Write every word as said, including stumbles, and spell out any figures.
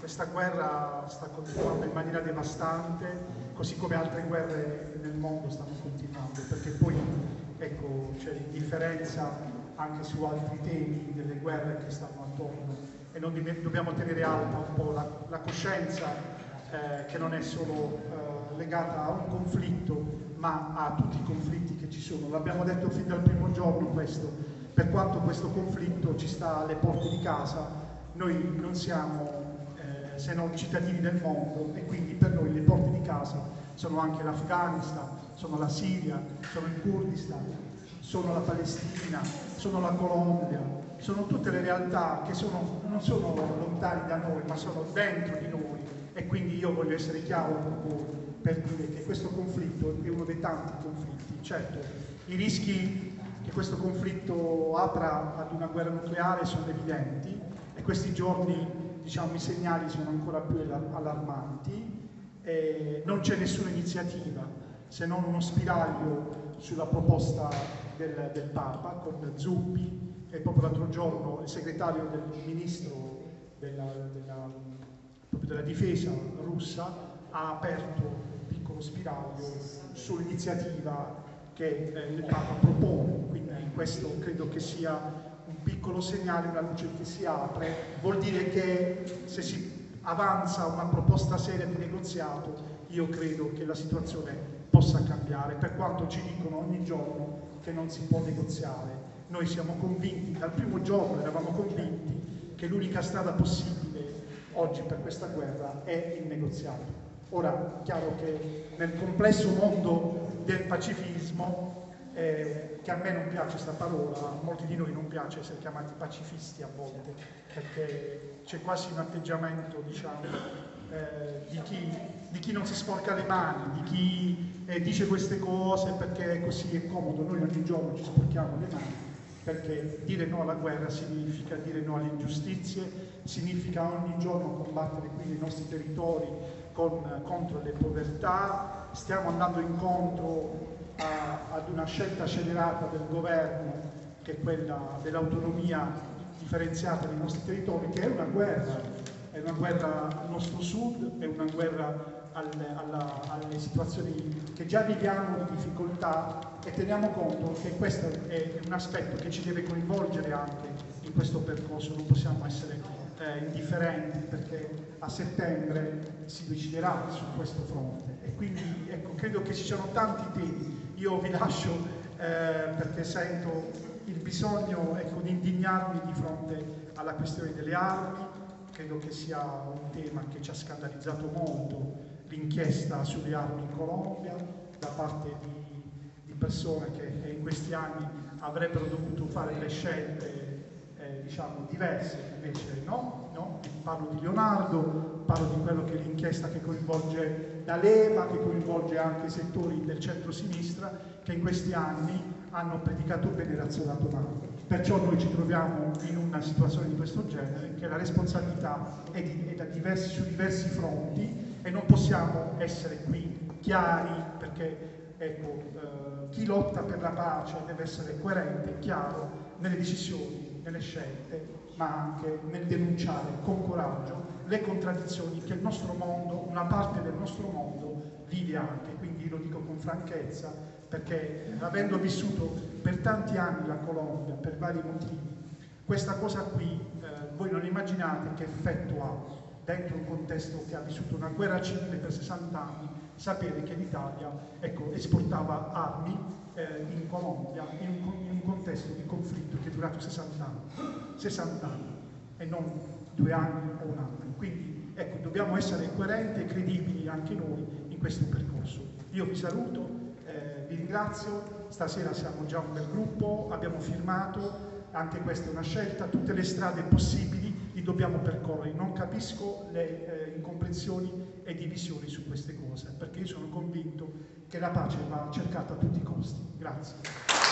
questa guerra sta continuando in maniera devastante, così come altre guerre nel mondo stanno continuando, perché poi ecco, c'è differenza anche su altri temi delle guerre che stanno attorno e non dobbiamo tenere alta un po' la, la coscienza eh, che non è solo eh, legata a un conflitto, ma a tutti i conflitti che ci sono. L'abbiamo detto fin dal primo giorno questo, per quanto questo conflitto ci sta alle porte di casa, noi non siamo eh, se non cittadini del mondo e quindi per noi le porte di casa sono anche l'Afghanistan, sono la Siria, sono il Kurdistan, sono la Palestina, sono la Colombia, sono tutte le realtà che sono, non sono lontane da noi, ma sono dentro di noi e quindi io voglio essere chiaro con voi per dire che questo conflitto è uno dei tanti conflitti. Certo, i rischi che questo conflitto apra ad una guerra nucleare sono evidenti e questi giorni, diciamo, i segnali sono ancora più allarmanti. Eh, non c'è nessuna iniziativa se non uno spiraglio sulla proposta del, del Papa con Zuppi e proprio l'altro giorno il segretario del ministro della, della, della difesa russa ha aperto un piccolo spiraglio sull'iniziativa che eh, il Papa propone, quindi questo credo che sia un piccolo segnale, una luce che si apre, vuol dire che se si avanza una proposta seria di negoziato, io credo che la situazione possa cambiare, per quanto ci dicono ogni giorno che non si può negoziare. Noi siamo convinti, dal primo giorno eravamo convinti che l'unica strada possibile oggi per questa guerra è il negoziato. Ora, chiaro che nel complesso mondo del pacifismo, eh, che a me non piace questa parola, a molti di noi non piace essere chiamati pacifisti a volte, perché c'è quasi un atteggiamento, diciamo, eh, di, chi, di chi non si sporca le mani, di chi eh, dice queste cose perché così è comodo. Noi ogni giorno ci sporchiamo le mani, perché dire no alla guerra significa dire no alle ingiustizie, significa ogni giorno combattere qui nei nostri territori con, contro le povertà. Stiamo andando incontro a, ad una scelta scellerata del governo, che è quella dell'autonomia differenziata dei nostri territori, che è una guerra, è una guerra al nostro sud, è una guerra alle, alla, alle situazioni che già viviamo di difficoltà, e teniamo conto che questo è un aspetto che ci deve coinvolgere anche in questo percorso. Non possiamo essere eh, indifferenti, perché a settembre si deciderà su questo fronte e quindi ecco, credo che ci siano tanti temi. Io vi lascio eh, perché sento il bisogno, ecco, di indignarmi di fronte alla questione delle armi. Credo che sia un tema che ci ha scandalizzato molto, l'inchiesta sulle armi in Colombia da parte di, di persone che in questi anni avrebbero dovuto fare le scelte eh, diciamo diverse, invece no, no, parlo di Leonardo, parlo di quello che è l'inchiesta che coinvolge la Lega, che coinvolge anche i settori del centro-sinistra che in questi anni hanno predicato bene e razionato male. Perciò noi ci troviamo in una situazione di questo genere, che la responsabilità è, di, è da diversi, su diversi fronti e non possiamo essere qui chiari, perché ecco, eh, chi lotta per la pace deve essere coerente, chiaro nelle decisioni, nelle scelte, ma anche nel denunciare con coraggio le contraddizioni che il nostro mondo, una parte del nostro mondo, vive anche. Quindi lo dico con franchezza, perché avendo vissuto per tanti anni la Colombia, per vari motivi, questa cosa qui, eh, voi non immaginate che effetto ha dentro un contesto che ha vissuto una guerra civile per sessanta anni, sapere che l'Italia, ecco, esportava armi eh, in Colombia in un, in un contesto di conflitto che è durato sessanta anni, sessanta anni e non due anni o un anno. Quindi ecco, dobbiamo essere coerenti e credibili anche noi in questo percorso. Io vi saluto, eh, vi ringrazio, stasera siamo già un bel gruppo, abbiamo firmato, anche questa è una scelta, tutte le strade possibili li dobbiamo percorrere. Non capisco le eh, incomprensioni e divisioni su queste cose, perché io sono convinto che la pace va cercata a tutti i costi. Grazie.